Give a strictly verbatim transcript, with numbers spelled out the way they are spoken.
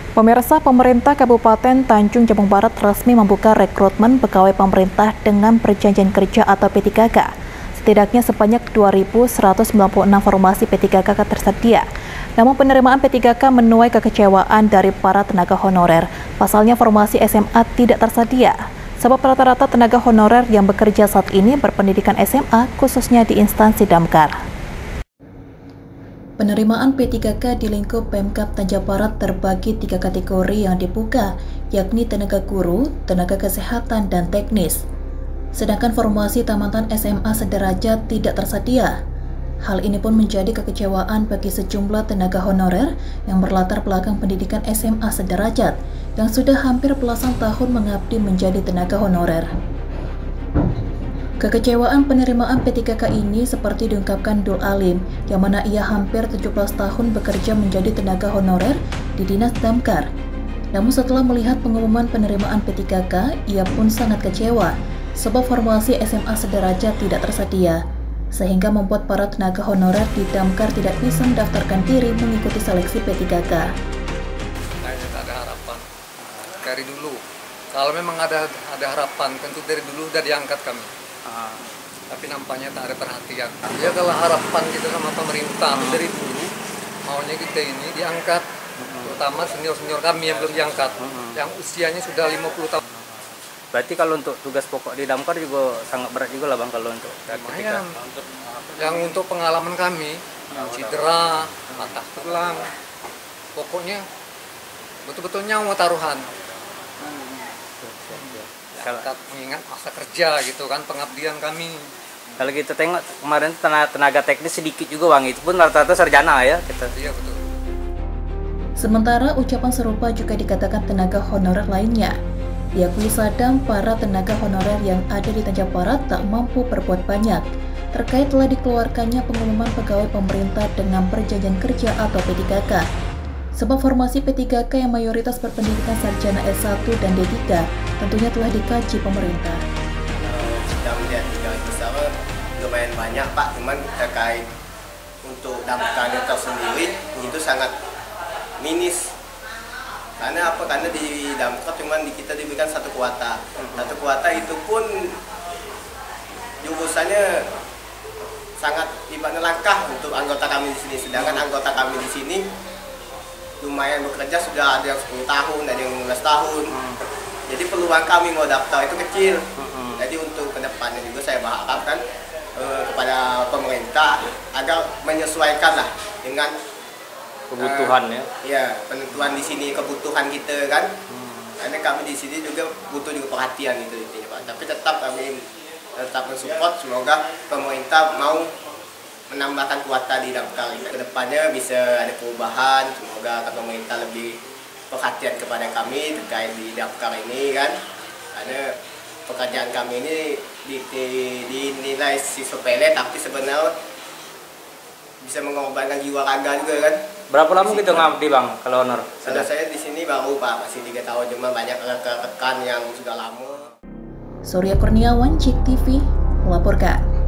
Pemirsa, pemerintah Kabupaten Tanjung Jabung Barat resmi membuka rekrutmen pegawai pemerintah dengan perjanjian kerja atau P tiga K. Setidaknya sebanyak dua ribu seratus sembilan puluh enam formasi P tiga K tersedia. Namun penerimaan P tiga K menuai kekecewaan dari para tenaga honorer. Pasalnya formasi S M A tidak tersedia. Sebab rata-rata tenaga honorer yang bekerja saat ini berpendidikan S M A khususnya di instansi Damkar. Penerimaan P tiga K di lingkup Pemkab Tanjung Barat terbagi tiga kategori yang dibuka, yakni tenaga guru, tenaga kesehatan, dan teknis. Sedangkan formasi tamatan S M A sederajat tidak tersedia. Hal ini pun menjadi kekecewaan bagi sejumlah tenaga honorer yang berlatar belakang pendidikan S M A sederajat yang sudah hampir belasan tahun mengabdi menjadi tenaga honorer. Kekecewaan penerimaan P tiga K ini seperti diungkapkan Dul Alim, yang mana ia hampir tujuh belas tahun bekerja menjadi tenaga honorer di Dinas Damkar. Namun setelah melihat pengumuman penerimaan P tiga K, ia pun sangat kecewa, sebab formasi S M A sederajat tidak tersedia, sehingga membuat para tenaga honorer di Damkar tidak bisa mendaftarkan diri mengikuti seleksi P tiga K. Kayaknya tak ada harapan dari dulu. Kalau memang ada ada harapan, tentu dari dulu sudah diangkat kami. Ah, tapi nampaknya tak ada perhatian. Ya kalau harapan kita sama pemerintah hmm. dari dulu maunya kita ini diangkat, hmm. terutama senior-senior kami yang belum diangkat, hmm. yang usianya sudah lima puluh tahun. Berarti kalau untuk tugas pokok di Damkar juga sangat berat juga lah Bang kalau untuk lumayan. Yang untuk pengalaman kami, cedera, patah tulang, pokoknya betul-betul nyawa taruhan. Kalau mengingat masa kerja gitu kan, pengabdian kami. Kalau kita tengok kemarin tenaga, tenaga teknis sedikit juga Bang, itu pun rata-rata sarjana ya kita. Iya betul. Sementara ucapan serupa juga dikatakan tenaga honorer lainnya. Diakui Sadam, para tenaga honorer yang ada di Tanjung Barat tak mampu berbuat banyak terkait telah dikeluarkannya pengumuman pegawai pemerintah dengan perjanjian kerja atau P tiga K. Sebab formasi P tiga K yang mayoritas berpendidikan sarjana S satu dan D tiga tentunya telah dikaji pemerintah. Kalau kita melihat juga bersama lumayan banyak Pak, cuman terkait untuk damkarnya tersendiri itu sangat minis. Karena apa? Karena di damkar cuman di kita diberikan satu kuota. Satu kuota itu pun jurusannya sangat ibaratnya langkah untuk anggota kami di sini. Sedangkan anggota kami di sini lumayan bekerja sudah ada yang sepuluh tahun, ada yang lima belas tahun. Hmm. Jadi peluang kami mau daftar itu kecil. Hmm. Jadi untuk kedepannya juga saya berharap kan eh, kepada pemerintah agar menyesuaikan lah dengan kebutuhan eh, ya. Ya, penentuan di sini kebutuhan kita kan. Hmm. Karena kami di sini juga butuh juga perhatian gitu intinya Pak. Tapi tetap kami tetap mensupport, semoga pemerintah mau menambahkan kuota di Damkar. Kedepannya bisa ada perubahan, semoga pemerintah lebih perhatian kepada kami terkait di Damkar ini kan. Karena pekerjaan kami ini dinilai si sepele, tapi sebenarnya bisa mengorbankan jiwa raga juga kan. Berapa lama gitu ngabdi Bang kalau honor? Sudah saya di sini baru Pak, masih tiga tahun, cuma banyak rekan-rekan yang sudah lama. Surya Kurniawan, Cik T V, melaporkan.